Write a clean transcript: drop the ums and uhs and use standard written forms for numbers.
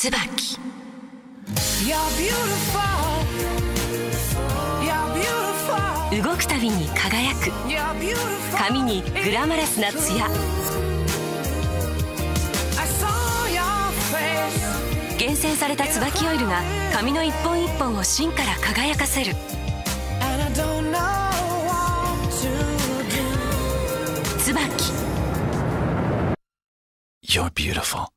椿。動くたびに輝く、髪にグラマラスなツヤ。厳選された椿オイルが髪の一本一本を芯から輝かせる。椿。 You're beautiful.